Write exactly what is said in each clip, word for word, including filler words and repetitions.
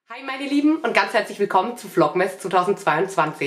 Hi meine Lieben und ganz herzlich willkommen zu Vlogmas zweitausendzweiundzwanzig.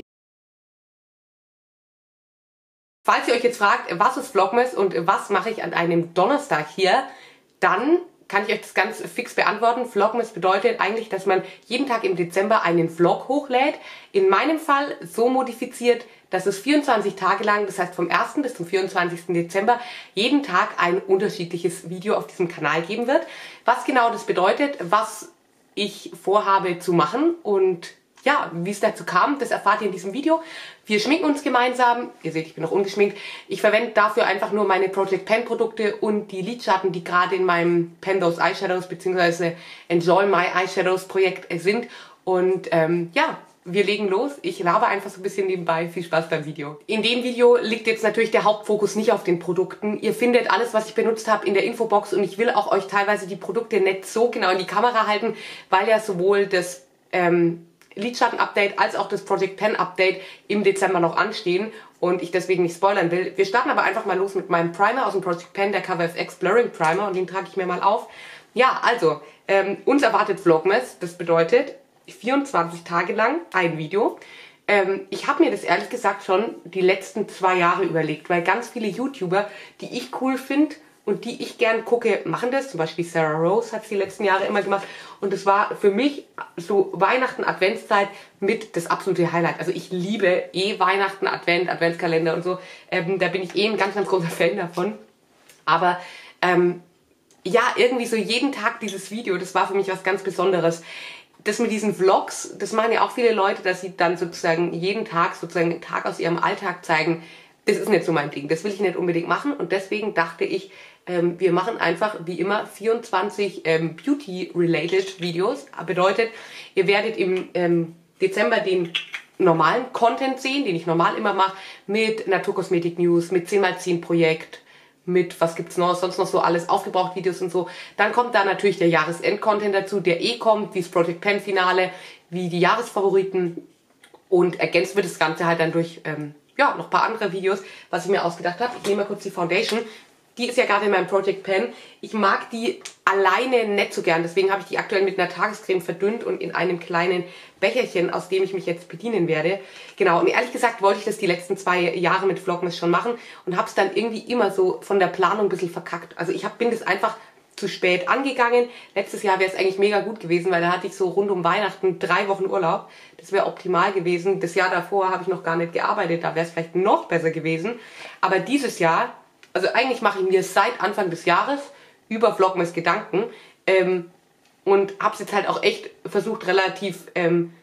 Falls ihr euch jetzt fragt, was ist Vlogmas und was mache ich an einem Donnerstag hier, dann kann ich euch das ganz fix beantworten. Vlogmas bedeutet eigentlich, dass man jeden Tag im Dezember einen Vlog hochlädt. In meinem Fall so modifiziert, dass es vierundzwanzig Tage lang, das heißt vom ersten bis zum vierundzwanzigsten Dezember, jeden Tag ein unterschiedliches Video auf diesem Kanal geben wird. Was genau das bedeutet, was ich vorhabe zu machen und ja, wie es dazu kam, das erfahrt ihr in diesem Video. Wir schminken uns gemeinsam. Ihr seht, ich bin noch ungeschminkt. Ich verwende dafür einfach nur meine Project Pen Produkte und die Lidschatten, die gerade in meinem Pen Those Eyeshadows bzw. Enjoy My Eyeshadows Projekt sind. Und ähm, ja, wir legen los. Ich laber einfach so ein bisschen nebenbei. Viel Spaß beim Video. In dem Video liegt jetzt natürlich der Hauptfokus nicht auf den Produkten. Ihr findet alles, was ich benutzt habe, in der Infobox und ich will auch euch teilweise die Produkte nicht so genau in die Kamera halten, weil ja sowohl das ähm, Lidschatten-Update als auch das Project Pen Update im Dezember noch anstehen und ich deswegen nicht spoilern will. Wir starten aber einfach mal los mit meinem Primer aus dem Project Pen, der Cover F X Blurring Primer, und den trage ich mir mal auf. Ja, also, ähm, uns erwartet Vlogmas, das bedeutet vierundzwanzig Tage lang ein Video. Ähm, ich habe mir das ehrlich gesagt schon die letzten zwei Jahre überlegt, weil ganz viele YouTuber, die ich cool finde und die ich gern gucke, machen das. Zum Beispiel Sarah Rose hat es die letzten Jahre immer gemacht. Und das war für mich so Weihnachten, Adventszeit mit das absolute Highlight. Also ich liebe eh Weihnachten, Advent, Adventskalender und so. Ähm, da bin ich eh ein ganz, ganz großer Fan davon. Aber ähm, ja, irgendwie so jeden Tag dieses Video, das war für mich was ganz Besonderes. Das mit diesen Vlogs, das machen ja auch viele Leute, dass sie dann sozusagen jeden Tag sozusagen einen Tag aus ihrem Alltag zeigen. Das ist nicht so mein Ding, das will ich nicht unbedingt machen und deswegen dachte ich, ähm, wir machen einfach wie immer vierundzwanzig ähm, Beauty-related Videos. Bedeutet, ihr werdet im ähm, Dezember den normalen Content sehen, den ich normal immer mache, mit Naturkosmetik News, mit zehn mal zehn Projekt, mit was gibt's noch, sonst noch so alles, aufgebraucht Videos und so. Dann kommt da natürlich der Jahresend-Content dazu, der eh kommt, wie das Project Pen Finale, wie die Jahresfavoriten und ergänzt wird das Ganze halt dann durch ähm, ja, noch ein paar andere Videos, was ich mir ausgedacht habe. Ich nehme mal kurz die Foundation. Die ist ja gerade in meinem Project Pen. Ich mag die alleine nicht so gern, deswegen habe ich die aktuell mit einer Tagescreme verdünnt und in einem kleinen Becherchen, aus dem ich mich jetzt bedienen werde. Genau, und ehrlich gesagt wollte ich das die letzten zwei Jahre mit Vlogmas schon machen und habe es dann irgendwie immer so von der Planung ein bisschen verkackt. Also ich hab, bin das einfach zu spät angegangen. Letztes Jahr wäre es eigentlich mega gut gewesen, weil da hatte ich so rund um Weihnachten drei Wochen Urlaub. Das wäre optimal gewesen. Das Jahr davor habe ich noch gar nicht gearbeitet, da wäre es vielleicht noch besser gewesen. Aber dieses Jahr, also eigentlich mache ich mir seit Anfang des Jahres über Vlogmas Gedanken ähm, und habe es jetzt halt auch echt versucht, relativ ähm,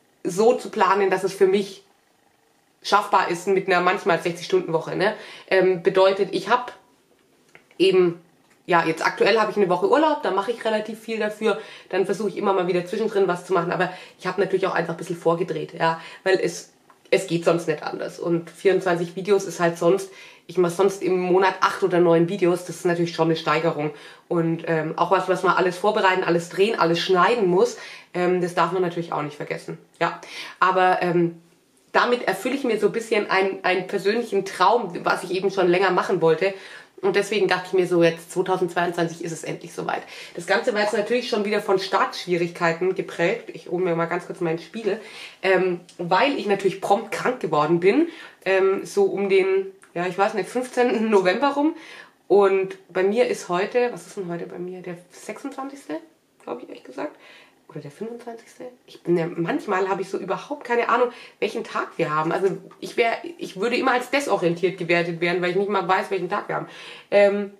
so zu planen, dass es für mich schaffbar ist mit einer manchmal sechzig Stunden Woche. Ne? Ähm, bedeutet, ich habe eben, ja, jetzt aktuell habe ich eine Woche Urlaub, da mache ich relativ viel dafür, dann versuche ich immer mal wieder zwischendrin was zu machen, aber ich habe natürlich auch einfach ein bisschen vorgedreht, ja, weil es, es geht sonst nicht anders und vierundzwanzig Videos ist halt sonst, ich mache sonst im Monat acht oder neun Videos, das ist natürlich schon eine Steigerung und ähm, auch was, was man alles vorbereiten, alles drehen, alles schneiden muss, ähm, das darf man natürlich auch nicht vergessen, ja, aber ähm, damit erfülle ich mir so ein bisschen einen, einen persönlichen Traum, was ich eben schon länger machen wollte. Und deswegen dachte ich mir so, jetzt zweitausendzweiundzwanzig ist es endlich soweit. Das Ganze war jetzt natürlich schon wieder von Startschwierigkeiten geprägt. Ich hole mir mal ganz kurz meinen Spiegel. Ähm, weil ich natürlich prompt krank geworden bin. Ähm, so um den, ja ich weiß nicht, fünfzehnten November rum. Und bei mir ist heute, was ist denn heute bei mir? Der sechsundzwanzigste glaube ich ehrlich gesagt. Oder der fünfundzwanzigste Ich bin ja, manchmal habe ich so überhaupt keine Ahnung, welchen Tag wir haben. Also ich wäre, ich würde immer als desorientiert gewertet werden, weil ich nicht mal weiß, welchen Tag wir haben. Ähm,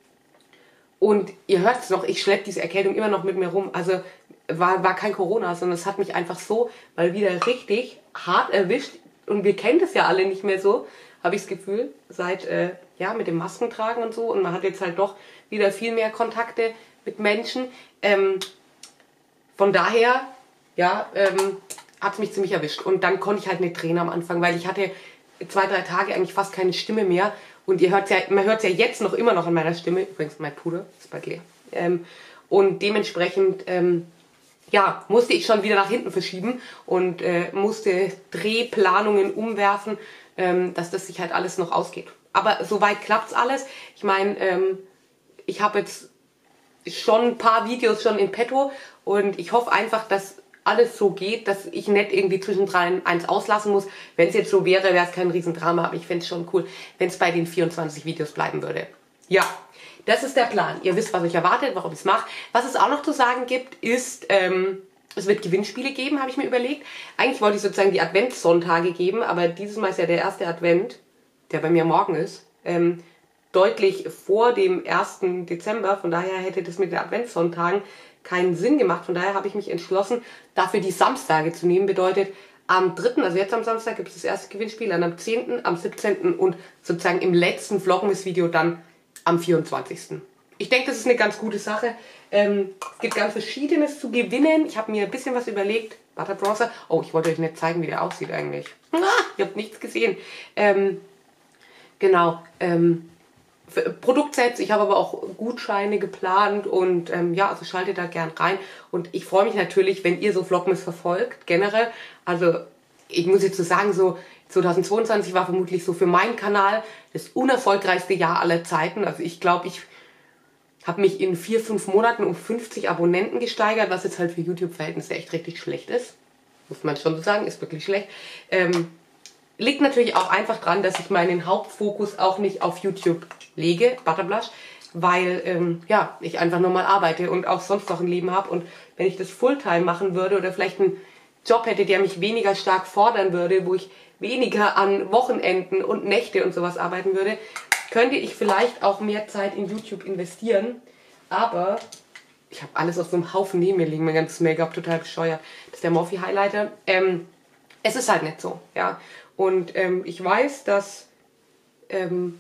und ihr hört es noch, ich schleppe diese Erkältung immer noch mit mir rum. Also war, war kein Corona, sondern es hat mich einfach so mal wieder richtig hart erwischt. Und wir kennen das ja alle nicht mehr so, habe ich das Gefühl, seit, äh, ja, mit dem Maskentragen und so. Und man hat jetzt halt doch wieder viel mehr Kontakte mit Menschen. Ähm, Von daher, ja, ähm, hat es mich ziemlich erwischt. Und dann konnte ich halt nicht drehen am Anfang, weil ich hatte zwei, drei Tage eigentlich fast keine Stimme mehr. Und ihr hört's ja, man hört es ja jetzt noch immer noch an meiner Stimme. Übrigens, mein Puder ist bald leer. Ähm, und dementsprechend, ähm, ja, musste ich schon wieder nach hinten verschieben und äh, musste Drehplanungen umwerfen, ähm, dass das sich halt alles noch ausgeht. Aber soweit klappt's alles. Ich meine, ähm, ich habe jetzt schon ein paar Videos schon in petto und ich hoffe einfach, dass alles so geht, dass ich nicht irgendwie zwischendrin eins auslassen muss. Wenn es jetzt so wäre, wäre es kein Riesendrama, aber ich fände es schon cool, wenn es bei den vierundzwanzig Videos bleiben würde. Ja, das ist der Plan. Ihr wisst, was euch erwartet, warum ich es mache. Was es auch noch zu sagen gibt, ist, ähm, es wird Gewinnspiele geben, habe ich mir überlegt. Eigentlich wollte ich sozusagen die Adventssonntage geben, aber dieses Mal ist ja der erste Advent, der bei mir morgen ist, ähm, deutlich vor dem ersten Dezember. Von daher hätte das mit den Adventssonntagen keinen Sinn gemacht. Von daher habe ich mich entschlossen, dafür die Samstage zu nehmen. Bedeutet, am dritten, also jetzt am Samstag, gibt es das erste Gewinnspiel, dann am zehnten, am siebzehnten und sozusagen im letzten Vlogmas-Video dann am vierundzwanzigsten Ich denke, das ist eine ganz gute Sache. Ähm, es gibt ganz Verschiedenes zu gewinnen. Ich habe mir ein bisschen was überlegt. Butter Bronzer. Oh, ich wollte euch nicht zeigen, wie der aussieht eigentlich. Ah, ihr habt nichts gesehen. Ähm, genau. Ähm, Produktsets, ich habe aber auch Gutscheine geplant und ähm, ja, also schaltet da gern rein. Und ich freue mich natürlich, wenn ihr so Vlogmas verfolgt, generell. Also ich muss jetzt so sagen, so zweitausendzweiundzwanzig war vermutlich so für meinen Kanal das unerfolgreichste Jahr aller Zeiten. Also ich glaube, ich habe mich in vier, fünf Monaten um fünfzig Abonnenten gesteigert, was jetzt halt für YouTube-Verhältnisse echt richtig schlecht ist. Muss man schon so sagen, ist wirklich schlecht. Ähm, liegt natürlich auch einfach dran, dass ich meinen Hauptfokus auch nicht auf YouTube lege, Butterblush, weil ähm, ja, ich einfach normal arbeite und auch sonst noch ein Leben habe. Und wenn ich das Fulltime machen würde oder vielleicht einen Job hätte, der mich weniger stark fordern würde, wo ich weniger an Wochenenden und Nächte und sowas arbeiten würde, könnte ich vielleicht auch mehr Zeit in YouTube investieren. Aber ich habe alles auf so einem Haufen neben mir liegen, mein ganzes Make-up, total bescheuert. Das ist der Morphe Highlighter. Ähm, es ist halt nicht so, ja. Und ähm, ich weiß, dass ähm,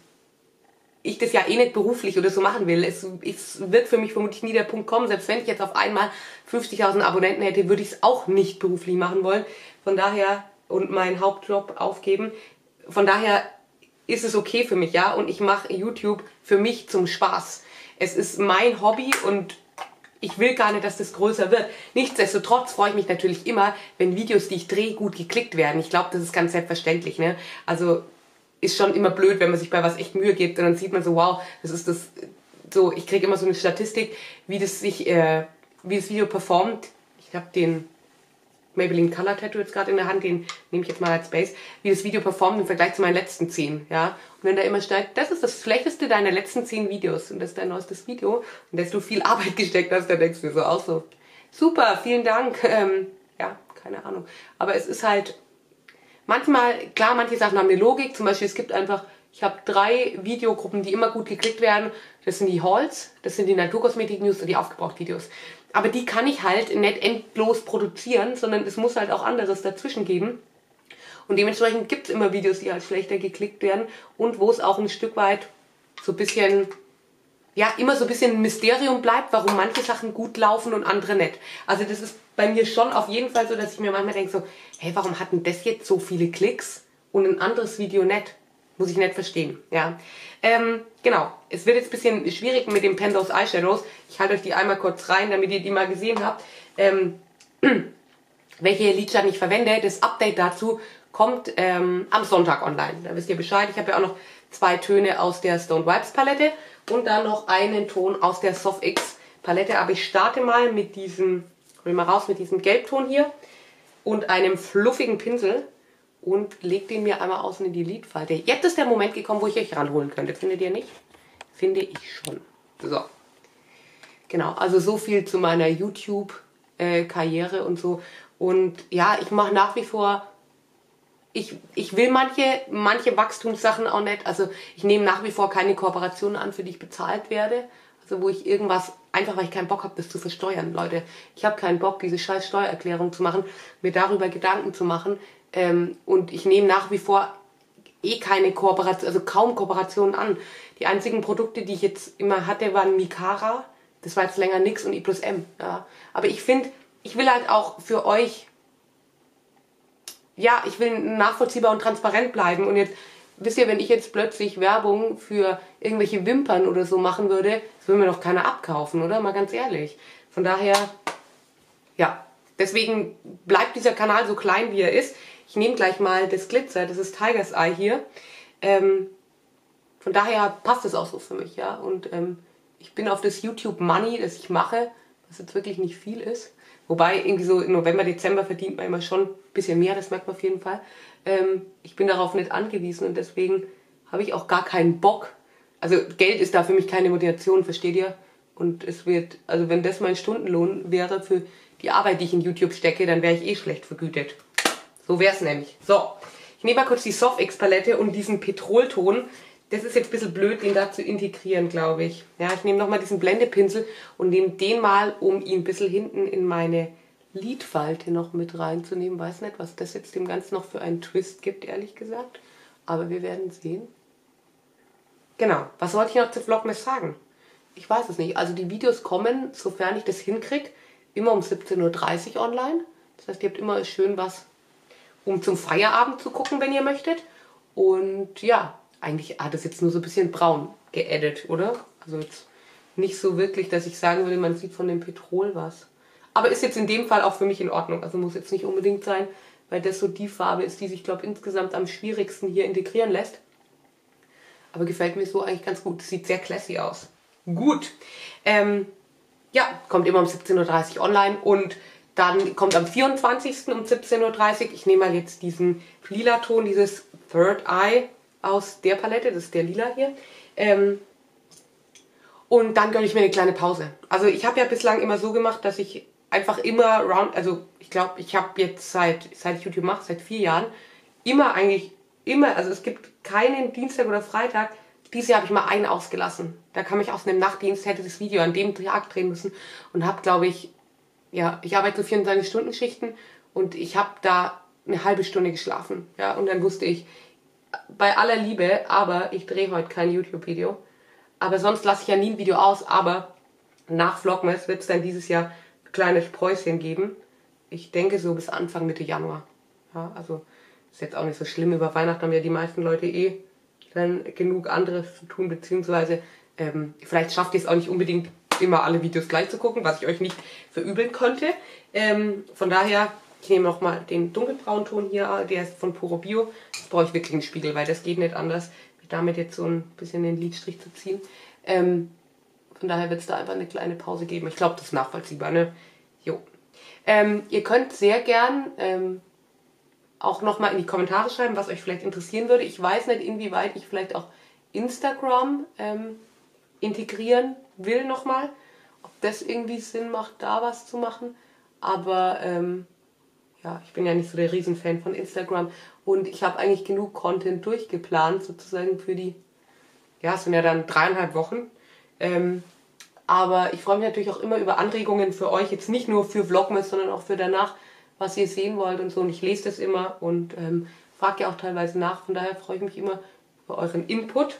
ich das ja eh nicht beruflich oder so machen will. Es, es wird für mich vermutlich nie der Punkt kommen, selbst wenn ich jetzt auf einmal fünfzigtausend Abonnenten hätte, würde ich es auch nicht beruflich machen wollen. Von daher, und meinen Hauptjob aufgeben. Von daher ist es okay für mich, ja. Und ich mache YouTube für mich zum Spaß. Es ist mein Hobby und ich will gar nicht, dass das größer wird. Nichtsdestotrotz freue ich mich natürlich immer, wenn Videos, die ich drehe, gut geklickt werden. Ich glaube, das ist ganz selbstverständlich, ne? Also ist schon immer blöd, wenn man sich bei was echt Mühe gibt und dann sieht man so, wow, das ist das, so, ich kriege immer so eine Statistik, wie das sich, äh, wie das Video performt. Ich habe den Maybelline Color Tattoo jetzt gerade in der Hand, den nehme ich jetzt mal als Base, wie das Video performt im Vergleich zu meinen letzten zehn, ja. Und wenn da immer steigt, das ist das schlechteste deiner letzten zehn Videos und das ist dein neuestes Video und dass du viel Arbeit gesteckt hast, dann denkst du dir so auch so, super, vielen Dank, ähm, ja, keine Ahnung. Aber es ist halt, manchmal, klar, manche Sachen haben eine Logik, zum Beispiel es gibt einfach, ich habe drei Videogruppen, die immer gut geklickt werden, das sind die Hauls, das sind die Naturkosmetik-News und die Aufgebraucht-Videos. Aber die kann ich halt nicht endlos produzieren, sondern es muss halt auch anderes dazwischen geben. Und dementsprechend gibt es immer Videos, die halt schlechter geklickt werden und wo es auch ein Stück weit so ein bisschen, ja, immer so ein bisschen ein Mysterium bleibt, warum manche Sachen gut laufen und andere nicht. Also das ist bei mir schon auf jeden Fall so, dass ich mir manchmal denke so, hey, warum hat denn das jetzt so viele Klicks und ein anderes Video nicht? Muss ich nicht verstehen, ja. Ähm, genau, es wird jetzt ein bisschen schwierig mit den Pendos Eyeshadows. Ich halte euch die einmal kurz rein, damit ihr die mal gesehen habt. Ähm, welche Lidschatten ich verwende. Das Update dazu kommt ähm, am Sonntag online. Da wisst ihr Bescheid. Ich habe ja auch noch zwei Töne aus der Stone Vibes Palette und dann noch einen Ton aus der Soft X Palette. Aber ich starte mal mit diesem, hol mal raus, mit diesem Gelbton hier und einem fluffigen Pinsel. Und legt den mir einmal außen in die Lidfalte. Jetzt ist der Moment gekommen, wo ich euch ranholen könnte. Findet ihr nicht? Finde ich schon. So. Genau, also so viel zu meiner YouTube-Karriere äh, und so. Und ja, ich mache nach wie vor, ich, ich will manche, manche Wachstumssachen auch nicht. Also ich nehme nach wie vor keine Kooperationen an, für die ich bezahlt werde. Also wo ich irgendwas, einfach weil ich keinen Bock habe, das zu versteuern, Leute. Ich habe keinen Bock, diese scheiß Steuererklärung zu machen, mir darüber Gedanken zu machen. Ähm, und ich nehme nach wie vor eh keine Kooperation, also kaum Kooperationen an. Die einzigen Produkte, die ich jetzt immer hatte, waren Mikara. Das war jetzt länger nix und I plus M. Ja. Aber ich finde, ich will halt auch für euch, ja, ich will nachvollziehbar und transparent bleiben. Und jetzt, wisst ihr, wenn ich jetzt plötzlich Werbung für irgendwelche Wimpern oder so machen würde, das würde mir doch keiner abkaufen, oder? Mal ganz ehrlich. Von daher, ja, deswegen bleibt dieser Kanal so klein, wie er ist. Ich nehme gleich mal das Glitzer, das ist Tiger's Eye hier. Ähm, von daher passt es auch so für mich, ja. Und ähm, ich bin auf das YouTube Money, das ich mache, was jetzt wirklich nicht viel ist. Wobei irgendwie so im November, Dezember verdient man immer schon ein bisschen mehr, das merkt man auf jeden Fall. Ähm, ich bin darauf nicht angewiesen und deswegen habe ich auch gar keinen Bock. Also Geld ist da für mich keine Motivation, versteht ihr? Und es wird, also wenn das mein Stundenlohn wäre für die Arbeit, die ich in YouTube stecke, dann wäre ich eh schlecht vergütet. So wäre es nämlich. So, ich nehme mal kurz die Softex-Palette und diesen Petrolton. Das ist jetzt ein bisschen blöd, den da zu integrieren, glaube ich. Ja, ich nehme nochmal diesen Blendepinsel und nehme den mal, um ihn ein bisschen hinten in meine Lidfalte noch mit reinzunehmen. Weiß nicht, was das jetzt dem Ganzen noch für einen Twist gibt, ehrlich gesagt. Aber wir werden sehen. Genau, was wollte ich noch zu Vlogmas sagen? Ich weiß es nicht. Also die Videos kommen, sofern ich das hinkriege, immer um siebzehn Uhr dreißig online. Das heißt, ihr habt immer schön was, um zum Feierabend zu gucken, wenn ihr möchtet. Und ja, eigentlich hat es jetzt nur so ein bisschen braun geedit, oder? Also jetzt nicht so wirklich, dass ich sagen würde, man sieht von dem Petrol was. Aber ist jetzt in dem Fall auch für mich in Ordnung. Also muss jetzt nicht unbedingt sein, weil das so die Farbe ist, die sich, glaube ich, insgesamt am schwierigsten hier integrieren lässt. Aber gefällt mir so eigentlich ganz gut. Sieht sehr classy aus. Gut. Ähm, ja, kommt immer um siebzehn Uhr dreißig online und dann kommt am vierundzwanzigsten um siebzehn Uhr dreißig. Ich nehme mal jetzt diesen lila Ton, dieses Third Eye aus der Palette. Das ist der lila hier. Ähm, und dann gönne ich mir eine kleine Pause. Also ich habe ja bislang immer so gemacht, dass ich einfach immer round, also ich glaube, ich habe jetzt seit, seit ich YouTube mache, seit vier Jahren, immer eigentlich, immer, also es gibt keinen Dienstag oder Freitag. Dieses Jahr habe ich mal einen ausgelassen. Da kam ich aus einem Nachtdienst, hätte das Video an dem Tag drehen müssen und habe, glaube ich, ja, ich arbeite so vierundzwanzig-Stunden-Schichten und ich habe da eine halbe Stunde geschlafen. Ja, und dann wusste ich, bei aller Liebe, aber ich drehe heute kein YouTube-Video. Aber sonst lasse ich ja nie ein Video aus, aber nach Vlogmas wird es dann dieses Jahr ein kleines Päuschen geben. Ich denke so bis Anfang, Mitte Januar. Ja, also ist jetzt auch nicht so schlimm. Über Weihnachten haben ja die meisten Leute eh dann genug anderes zu tun, beziehungsweise ähm, vielleicht schafft ihr es auch nicht unbedingt immer alle Videos gleich zu gucken, was ich euch nicht verübeln könnte. Ähm, von daher, ich nehme nochmal den dunkelbraunen Ton hier, der ist von Puro Bio. Das brauche ich wirklich einen Spiegel, weil das geht nicht anders, damit jetzt so ein bisschen den Lidstrich zu ziehen. Ähm, von daher wird es da einfach eine kleine Pause geben. Ich glaube, das ist nachvollziehbar, ne? Jo. Ähm, ihr könnt sehr gern ähm, auch nochmal in die Kommentare schreiben, was euch vielleicht interessieren würde. Ich weiß nicht, inwieweit ich vielleicht auch Instagram ähm, integrieren will nochmal. Ob das irgendwie Sinn macht, da was zu machen. Aber ähm, ja, ich bin ja nicht so der Riesenfan von Instagram. Und ich habe eigentlich genug Content durchgeplant, sozusagen für die, ja, es sind ja dann dreieinhalb Wochen. Ähm, aber ich freue mich natürlich auch immer über Anregungen für euch. Jetzt nicht nur für Vlogmas, sondern auch für danach, was ihr sehen wollt und so. Und ich lese das immer und ähm, frage ja auch teilweise nach. Von daher freue ich mich immer über euren Input.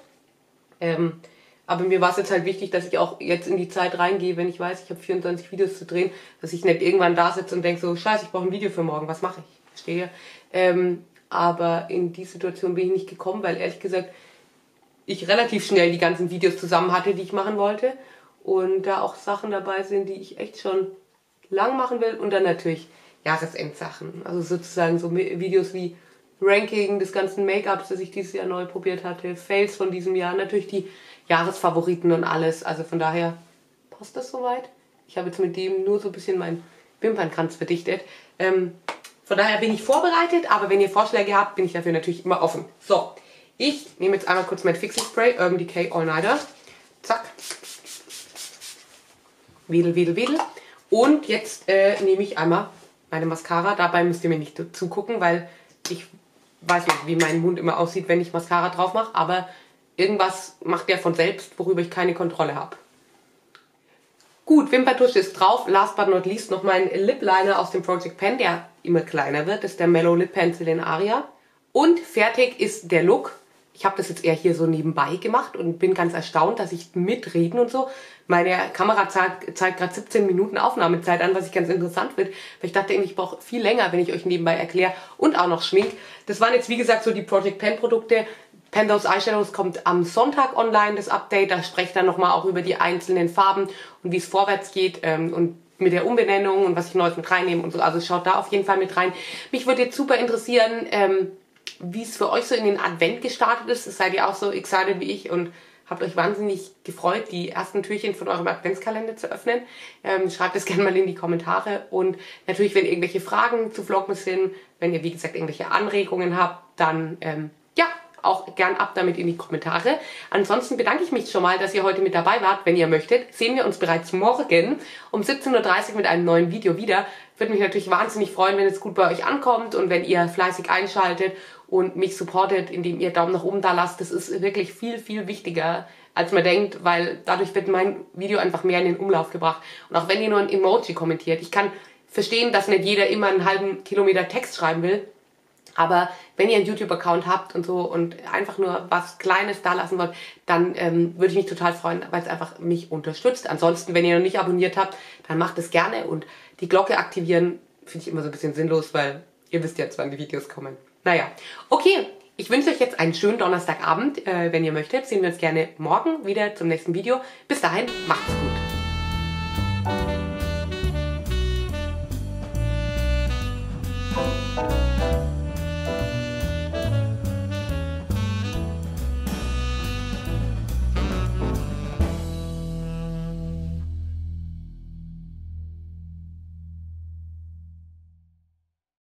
Ähm, aber mir war es jetzt halt wichtig, dass ich auch jetzt in die Zeit reingehe, wenn ich weiß, ich habe vierundzwanzig Videos zu drehen, dass ich nicht irgendwann da sitze und denke so, scheiße, ich brauche ein Video für morgen, was mache ich? Verstehe. Ähm, aber in die Situation bin ich nicht gekommen, weil ehrlich gesagt, ich relativ schnell die ganzen Videos zusammen hatte, die ich machen wollte. Und da auch Sachen dabei sind, die ich echt schon lang machen will. Und dann natürlich Jahresendsachen. Also sozusagen so Videos wie Ranking des ganzen Make-ups, das ich dieses Jahr neu probiert hatte. Fails von diesem Jahr. Natürlich die Jahresfavoriten und alles. Also von daher passt das soweit. Ich habe jetzt mit dem nur so ein bisschen meinen Wimpernkranz verdichtet. Ähm, von daher bin ich vorbereitet. Aber wenn ihr Vorschläge habt, bin ich dafür natürlich immer offen. So, ich nehme jetzt einmal kurz mein Fixing Spray. Urban Decay All Nighter. Zack. Wedel, wedel, wedel. Und jetzt äh, nehme ich einmal meine Mascara. Dabei müsst ihr mir nicht zugucken, weil ich weiß nicht, wie mein Mund immer aussieht, wenn ich Mascara drauf mache. Aber irgendwas macht der von selbst, worüber ich keine Kontrolle habe. Gut, Wimperntusche ist drauf. Last but not least noch mein Lip Liner aus dem Project Pen, der immer kleiner wird. Das ist der Mellow Lip Pencil in Aria. Und fertig ist der Look. Ich habe das jetzt eher hier so nebenbei gemacht und bin ganz erstaunt, dass ich mitreden und so. Meine Kamera zeigt, zeigt gerade siebzehn Minuten Aufnahmezeit an, was ich ganz interessant finde. Weil ich dachte, ich brauche viel länger, wenn ich euch nebenbei erkläre. Und auch noch Schmink. Das waren jetzt, wie gesagt, so die Project Pen Produkte. Penthouse Eyeshadows kommt am Sonntag online, das Update. Da spreche ich dann nochmal auch über die einzelnen Farben und wie es vorwärts geht. Ähm, und mit der Umbenennung und was ich Neues mit reinnehme und so. Also schaut da auf jeden Fall mit rein. Mich würde jetzt super interessieren, ähm, wie es für euch so in den Advent gestartet ist. Seid ihr auch so excited wie ich und habt euch wahnsinnig gefreut, die ersten Türchen von eurem Adventskalender zu öffnen. Ähm, schreibt es gerne mal in die Kommentare. Und natürlich, wenn irgendwelche Fragen zu Vlogmas sind, wenn ihr, wie gesagt, irgendwelche Anregungen habt, dann, ähm, ja, auch gern ab damit in die Kommentare. Ansonsten bedanke ich mich schon mal, dass ihr heute mit dabei wart. Wenn ihr möchtet, sehen wir uns bereits morgen um siebzehn Uhr dreißig mit einem neuen Video wieder. Würde mich natürlich wahnsinnig freuen, wenn es gut bei euch ankommt und wenn ihr fleißig einschaltet und mich supportet, indem ihr Daumen nach oben da lasst. Das ist wirklich viel, viel wichtiger, als man denkt, weil dadurch wird mein Video einfach mehr in den Umlauf gebracht. Und auch wenn ihr nur ein Emoji kommentiert, ich kann verstehen, dass nicht jeder immer einen halben Kilometer Text schreiben will. Aber wenn ihr einen YouTube-Account habt und so und einfach nur was Kleines da lassen wollt, dann ähm, würde ich mich total freuen, weil es einfach mich unterstützt. Ansonsten, wenn ihr noch nicht abonniert habt, dann macht es gerne. Und die Glocke aktivieren finde ich immer so ein bisschen sinnlos, weil ihr wisst jetzt, wann die Videos kommen. Naja, okay. Ich wünsche euch jetzt einen schönen Donnerstagabend. Äh, wenn ihr möchtet, sehen wir uns gerne morgen wieder zum nächsten Video. Bis dahin, macht's gut.